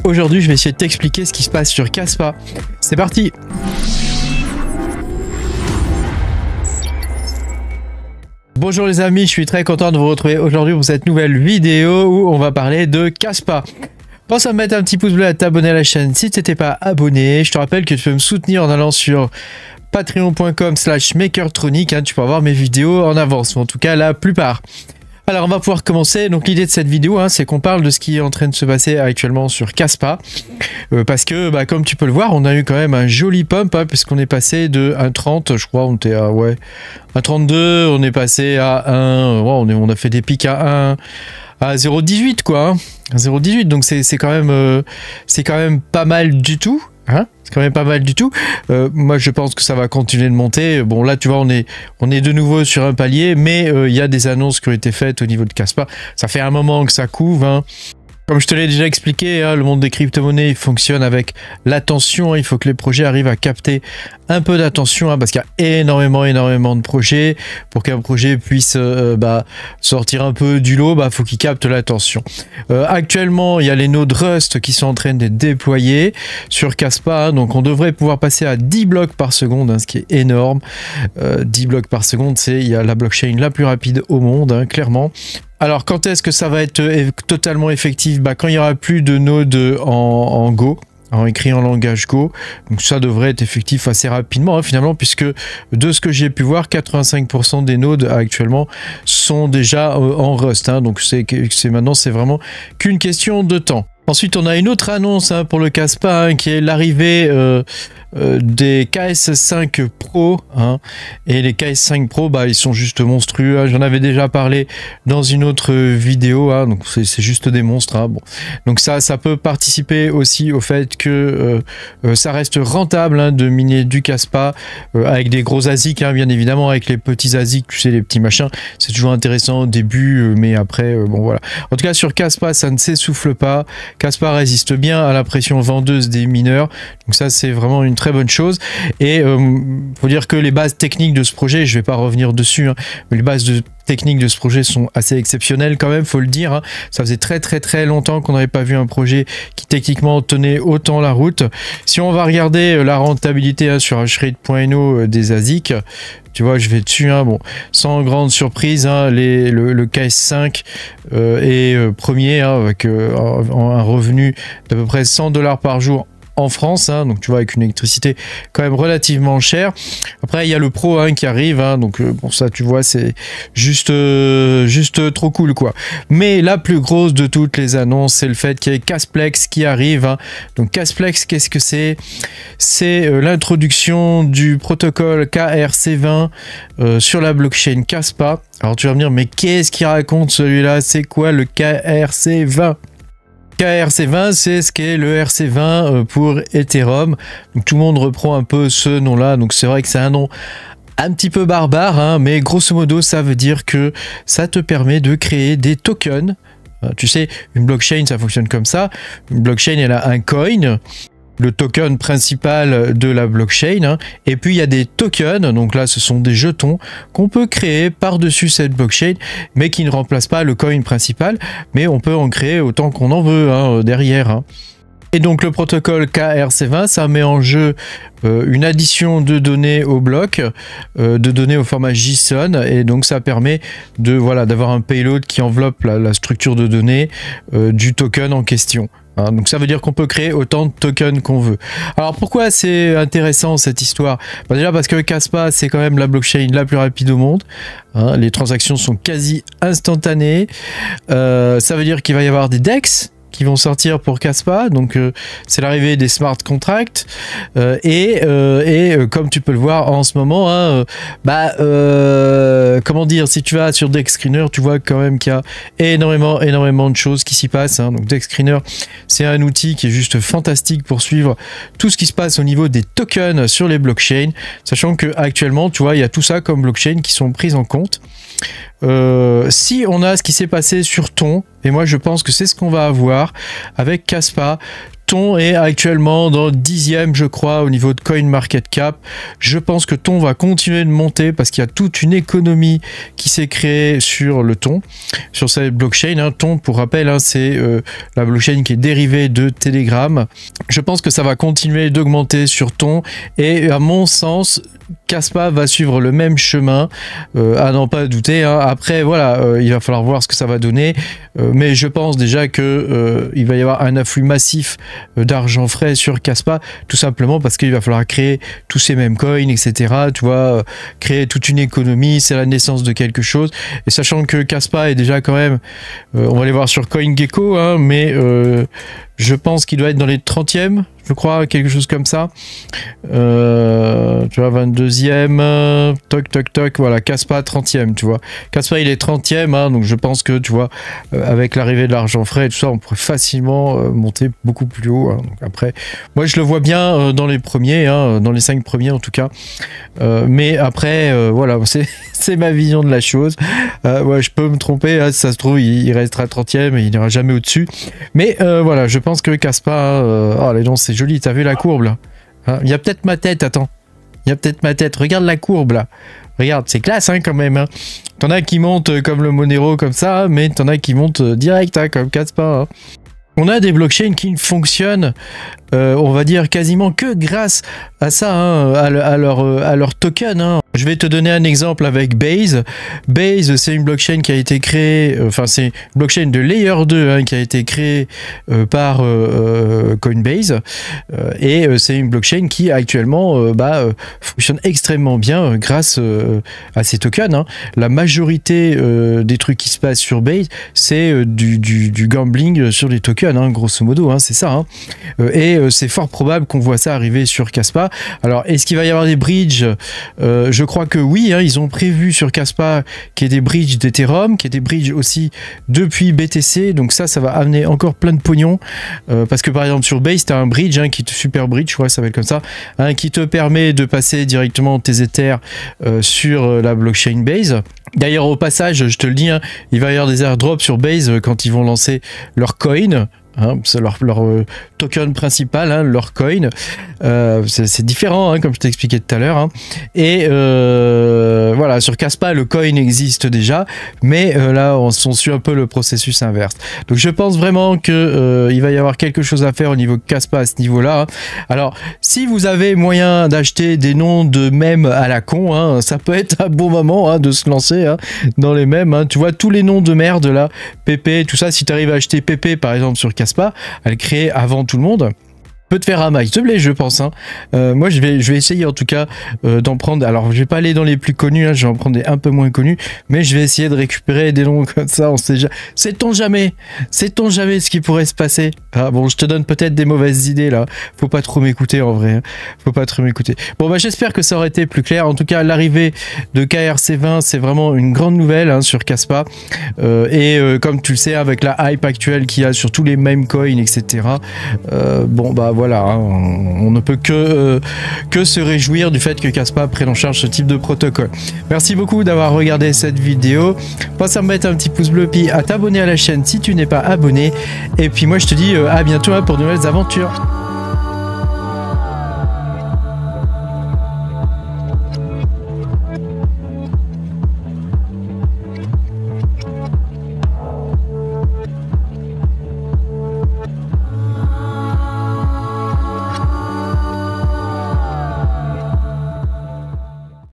aujourd'hui je vais essayer de t'expliquer ce qui se passe sur Kaspa. C'est parti! Bonjour les amis, je suis très content de vous retrouver aujourd'hui pour cette nouvelle vidéo où on va parler de Kaspa. Pense à mettre un petit pouce bleu et à t'abonner à la chaîne si tu n'étais pas abonné. Je te rappelle que tu peux me soutenir en allant sur patreon.com/makertronic, hein, tu peux avoir mes vidéos en avance, ou en tout cas la plupart. Alors on va pouvoir commencer. Donc l'idée de cette vidéo, hein, c'est qu'on parle de ce qui est en train de se passer actuellement sur Kaspa. Parce que comme tu peux le voir, on a eu quand même un joli pump, hein, puisqu'on est passé de 1,30, je crois, on était à 1,32, on est passé à 1, on a fait des pics à 0,18 quoi, hein, 0,18, donc c'est quand même pas mal du tout. Hein, c'est quand même pas mal du tout. Moi je pense que ça va continuer de monter. Bon là tu vois on est de nouveau sur un palier, mais il y a des annonces qui ont été faites au niveau de Kaspa. Ça fait un moment que ça couve, hein. Comme je te l'ai déjà expliqué, hein, le monde des crypto-monnaies fonctionne avec l'attention. Il faut que les projets arrivent à capter un peu d'attention, hein, parce qu'il y a énormément de projets. Pour qu'un projet puisse sortir un peu du lot, faut qu'il capte l'attention. Actuellement, il y a les nodes Rust qui sont en train d'être déployés sur Kaspa. Hein, donc on devrait pouvoir passer à 10 blocs par seconde, hein, ce qui est énorme. 10 blocs par seconde, il y a la blockchain la plus rapide au monde, hein, clairement. Alors, quand est-ce que ça va être totalement effectif? Quand il n'y aura plus de nodes en Go, écrit en langage Go. Donc ça devrait être effectif assez rapidement, hein, finalement, puisque de ce que j'ai pu voir, 85% des nodes actuellement sont déjà en Rust. Hein, donc maintenant, c'est vraiment qu'une question de temps. Ensuite, on a une autre annonce, hein, pour le Kaspa, hein, qui est l'arrivée des KS5 Pro, hein, et les KS5 Pro, ils sont juste monstrueux, hein. J'en avais déjà parlé dans une autre vidéo, hein, donc c'est juste des monstres, hein. Bon. Donc ça peut participer aussi au fait que ça reste rentable, hein, de miner du Kaspa avec des gros ASIC, hein, bien évidemment, avec les petits ASIC, tu sais, les petits machins, c'est toujours intéressant au début, mais après, bon voilà. En tout cas, sur Kaspa, ça ne s'essouffle pas. Kaspa résiste bien à la pression vendeuse des mineurs, donc ça c'est vraiment une très bonne chose. Et faut dire que les bases techniques de ce projet, je vais pas revenir dessus, hein, mais les bases techniques de ce projet sont assez exceptionnelles quand même, faut le dire, hein. Ça faisait très longtemps qu'on n'avait pas vu un projet qui techniquement tenait autant la route. Si on va regarder la rentabilité, hein, sur Hashrate.no des ASIC, tu vois, je vais dessus, hein, bon, sans grande surprise, hein, le KS5 est premier, hein, avec un revenu d'à peu près 100 $ par jour en France, hein, donc tu vois, avec une électricité quand même relativement chère. Après il y a le Pro, hein, qui arrive, hein, donc bon, ça tu vois, c'est juste trop cool quoi. Mais la plus grosse de toutes les annonces, c'est le fait qu'il y ait Kasplex qui arrive, hein. Donc Kasplex, qu'est-ce que c'est? C'est l'introduction du protocole KRC20 sur la blockchain Kaspa. Alors tu vas me dire, mais qu'est-ce qu'il raconte celui-là? C'est quoi le KRC20? KRC20, c'est ce qu'est le RC20 pour Ethereum. Donc tout le monde reprend un peu ce nom-là. Donc c'est vrai que c'est un nom un petit peu barbare, hein, mais grosso modo, ça veut dire que ça te permet de créer des tokens. Tu sais, une blockchain, ça fonctionne comme ça. Une blockchain, elle a un coin, le token principal de la blockchain, hein, et puis il y a des tokens, donc là ce sont des jetons qu'on peut créer par-dessus cette blockchain, mais qui ne remplacent pas le coin principal, mais on peut en créer autant qu'on en veut, hein, derrière, hein. Et donc le protocole KRC20, ça met en jeu une addition de données au bloc, de données au format JSON, et donc ça permet d'avoir un payload qui enveloppe la structure de données du token en question. Hein, donc ça veut dire qu'on peut créer autant de tokens qu'on veut. Alors pourquoi c'est intéressant cette histoire? Déjà parce que Kaspa, c'est quand même la blockchain la plus rapide au monde, hein, les transactions sont quasi instantanées, ça veut dire qu'il va y avoir des DEX qui vont sortir pour Kaspa, donc c'est l'arrivée des smart contracts, et comme tu peux le voir en ce moment, hein, comment dire, si tu vas sur DexScreener, tu vois quand même qu'il y a énormément de choses qui s'y passent, hein. Donc DexScreener, c'est un outil qui est juste fantastique pour suivre tout ce qui se passe au niveau des tokens sur les blockchains, sachant que actuellement, tu vois, il y a tout ça comme blockchain qui sont prises en compte. Si on a ce qui s'est passé sur Ton, Et moi, je pense que c'est ce qu'on va avoir avec Kaspa. Ton est actuellement dans 10e, je crois, au niveau de Coin Market Cap. Je pense que Ton va continuer de monter parce qu'il y a toute une économie qui s'est créée sur le Ton, sur cette blockchain. Hein. Ton, pour rappel, hein, c'est la blockchain qui est dérivée de Telegram. Je pense que ça va continuer d'augmenter sur Ton et à mon sens, Kaspa va suivre le même chemin, à n'en pas douter. Hein. Après, voilà, il va falloir voir ce que ça va donner, mais je pense déjà que il va y avoir un afflux massif d'argent frais sur Kaspa, tout simplement parce qu'il va falloir créer tous ces mêmes coins, etc. Tu vois, créer toute une économie, c'est la naissance de quelque chose. Et sachant que Kaspa est déjà quand même, on va aller voir sur CoinGecko, hein, mais je pense qu'il doit être dans les 30e, je crois, quelque chose comme ça. Tu vois, 22e, toc, toc, toc, voilà, Kaspa 30e, tu vois. Kaspa, il est 30e, hein, donc je pense que, tu vois, avec l'arrivée de l'argent frais et tout ça, on pourrait facilement monter beaucoup plus haut. Hein. Donc après, moi, je le vois bien dans les premiers, hein, dans les 5 premiers en tout cas. Mais après, voilà, c'est ma vision de la chose. Ouais, je peux me tromper, hein, si ça se trouve, il restera 30e et il n'ira jamais au-dessus. Mais voilà, je pense que Kaspa, oh, les noms, c'est joli, t'as vu la courbe là, hein, il y a peut-être ma tête, attends. Il y a peut-être ma tête. Regarde la courbe là. Regarde, c'est classe hein, quand même. Hein. T'en as qui montent comme le Monero comme ça, mais t'en as qui montent direct hein, comme Kaspa. Hein. On a des blockchains qui ne fonctionnent, on va dire quasiment que grâce à ça, hein, à leur token. Hein. Je vais te donner un exemple avec Base. Base, c'est une blockchain qui a été créée, enfin c'est une blockchain de Layer 2 hein, qui a été créée par Coinbase. Et c'est une blockchain qui actuellement fonctionne extrêmement bien grâce à ces tokens. Hein. La majorité des trucs qui se passent sur Base, c'est du gambling sur les tokens. Hein, grosso modo, hein, c'est ça. Hein. Et c'est fort probable qu'on voit ça arriver sur Kaspa. Alors, est-ce qu'il va y avoir des bridges? Je crois que oui, hein, ils ont prévu sur Kaspa qu'il y ait des bridges d'Ethereum, qu'il y ait des bridges aussi depuis BTC. Donc ça va amener encore plein de pognon. Parce que par exemple sur Base, tu as un bridge, hein, super bridge, je crois que ça s'appelle comme ça, hein, qui te permet de passer directement tes Ethers sur la blockchain Base. D'ailleurs, au passage, je te le dis, hein, il va y avoir des airdrops sur Base quand ils vont lancer leur coin. Hein, c'est leur token principal, hein, leur coin. C'est différent, hein, comme je t'expliquais tout à l'heure. Hein. Et voilà, sur Kaspa, le coin existe déjà, mais là, on suit un peu le processus inverse. Donc, je pense vraiment que il va y avoir quelque chose à faire au niveau de Kaspa à ce niveau-là. Hein. Alors, si vous avez moyen d'acheter des noms de mèmes à la con, hein, ça peut être un bon moment hein, de se lancer hein, dans les mèmes. Hein. Tu vois, tous les noms de merde là, PP, tout ça, si tu arrives à acheter PP, par exemple, sur Kaspa, à le créer avant tout le monde, peut te faire un max de blé, je pense. Hein. Moi, je vais essayer en tout cas d'en prendre. Alors, je vais pas aller dans les plus connus, hein, je vais en prendre des un peu moins connus, mais je vais essayer de récupérer des noms comme ça. On sait déjà. Sait-on jamais ce qui pourrait se passer. Ah, bon, je te donne peut-être des mauvaises idées là. Faut pas trop m'écouter en vrai. Hein. Faut pas trop m'écouter. Bon, bah, j'espère que ça aurait été plus clair. En tout cas, l'arrivée de KRC20, c'est vraiment une grande nouvelle hein, sur Kaspa. Comme tu le sais, avec la hype actuelle qu'il y a sur tous les meme coins, etc. Bon, bah voilà, hein, on ne peut que se réjouir du fait que Kaspa prenne en charge ce type de protocole. Merci beaucoup d'avoir regardé cette vidéo. Pense à me mettre un petit pouce bleu puis à t'abonner à la chaîne si tu n'es pas abonné. Et puis moi je te dis à bientôt hein, pour de nouvelles aventures.